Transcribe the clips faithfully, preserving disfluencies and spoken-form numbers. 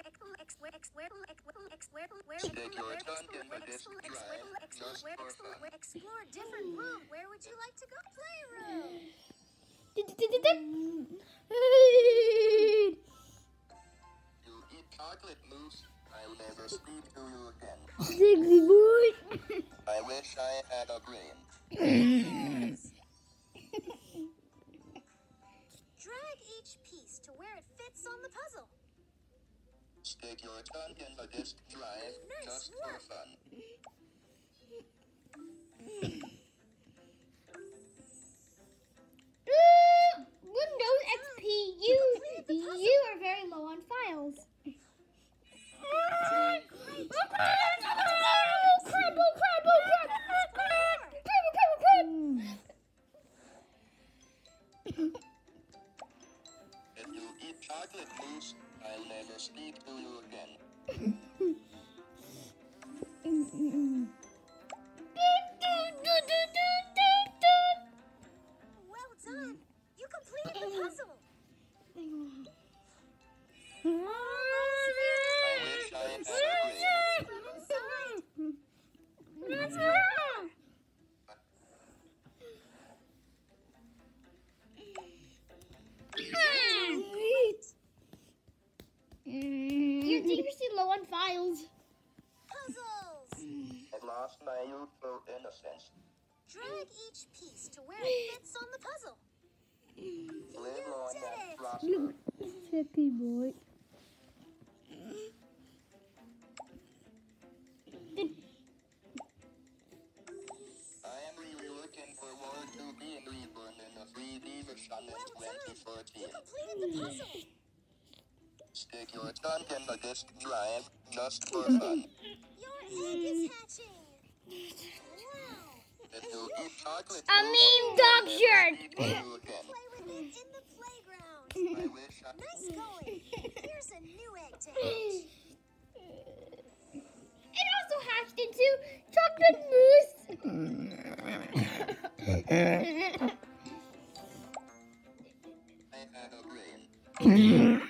Stick your tongue in the disk drive just for fun. Explore a different room. Where would you like to go? Playroom. You eat chocolate mousse. I'll never speak to you again. Sexy boy. I wish I had a brain. Drag each piece to where it fits on the puzzle. Stick your tongue in the disk drive Nice just work. for fun. Windows X P, you you are very low on files. Crabble, crabble, crabble, crabble, crabble, If you eat chocolate mousse, I'll never speak to you again. Well done. You completed the puzzle. I wish I had a brain. From inside. You're seriously low on files. Puzzles. I've lost my youthful innocence. Drag each piece to where it fits on the puzzle. Live long did and it. prosper. Sexy boy. I am really looking forward to being reborn in the three D version in twenty fourteen. You completed the puzzle. Stick your tongue in the disk drive just for fun. Your egg is hatching. Wow. If you eat chocolate A mousse, mean dog I'll shirt. never speak to you again. Play with it in the playground. I wish I... Nice going. Here's a new egg to hatch. It also hatched into chocolate mousse. I had a brain.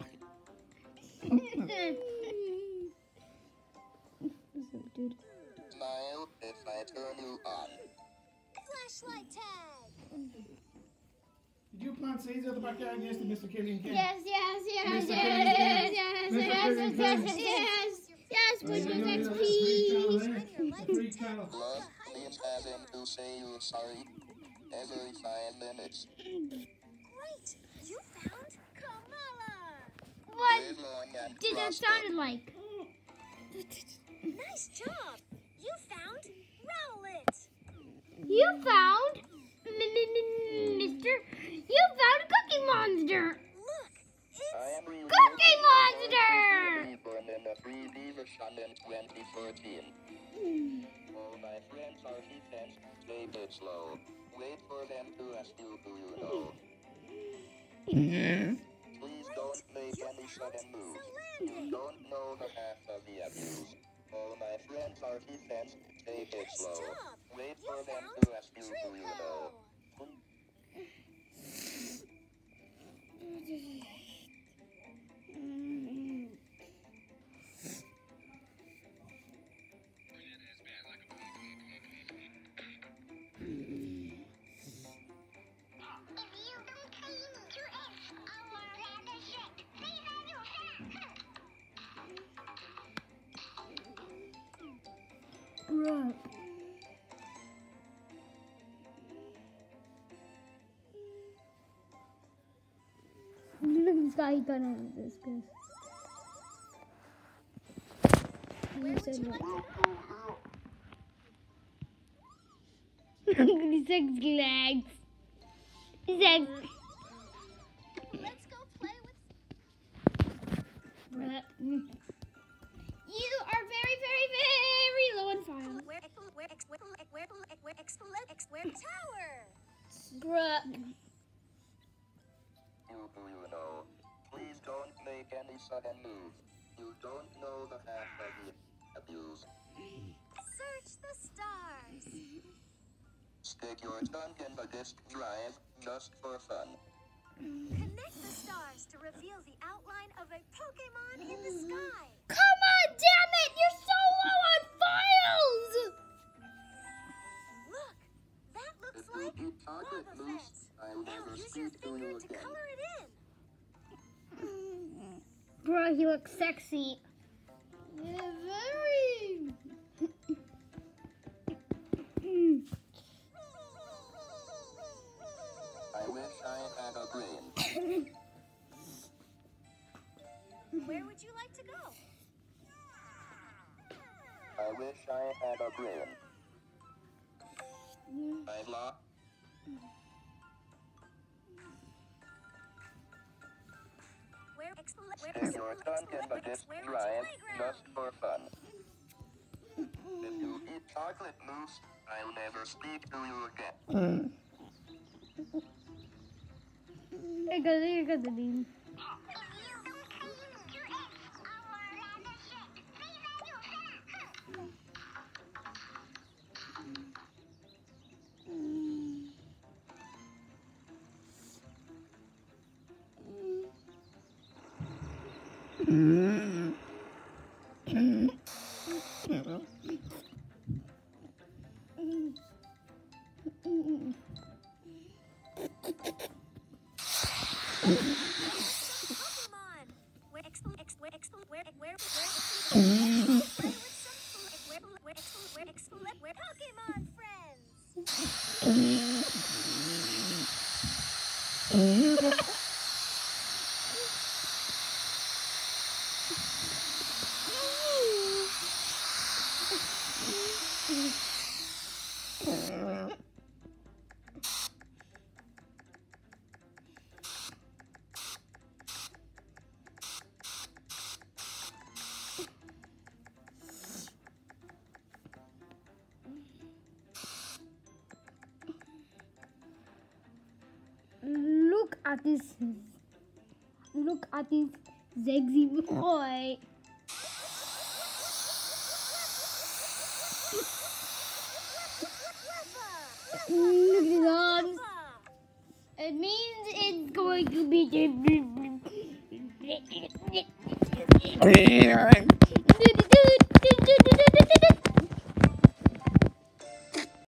Smile if I turn you on. Flashlight tag. Did you plant seeds at the backyard yesterday, Mister Killian King? Yes, yes, yes, Mister yes, Killian yes, King. yes, Mister yes, Killian yes, King. yes, yes, Right, Windows you know, X that's P. three cows, Shine eh? your lights Three to cows. Love means having to say you're sorry every five minutes. Great. You found Kamala. What Live long and did that prosper. sound like? Nice job. You found Rowlet. You found, Mister. You found a Cookie Monster. Look, I it's am really Cookie looking Monster. forward to being reborn in the three D version in twenty fourteen. All my friends are defense. Take it slow. Wait for them to ask you who you know. Please don't make any sudden moves. You don't know the half of the abuse. All my friends are defense. Take it nice slow. job. Wait You for them found to ask you who you Trico. know. Bruh. Look at this guy, he got out of this, guys. He said no. Look at his sexy legs. His legs. Let's go play with. Bruh. You are very, very, very low on fire. Where, where, where, where, where, where, where, tower. Bruh. You who you know. Please don't make any sudden moves. You don't know the half of the abuse. Search the stars. Stick your tongue in the disk drive just for fun. Connect the stars to reveal the outline of a Pokemon in the sky. Come on, damn it! You're so low on files! Look, that looks If you like eat chocolate lava mousse, fence. I'll Now never use your speak to finger you to again. color it in. Bro, he looks sexy. Yeah, very. I wish I had a brain. Where would you like to go? I wish I had a brain. I lost. Where expl- where Stick your tongue in the where- disc where would you drive playground? just for fun. If you eat chocolate mousse, I'll never speak to you again. Here goes, here goes the name. Pokemon. Where expl- ex- where expl- where where where expl- where with some food- where where expl- where expl- where Pokemon friends. Look at this. Look at this sexy boy. Look at his arms. It means it's going to be.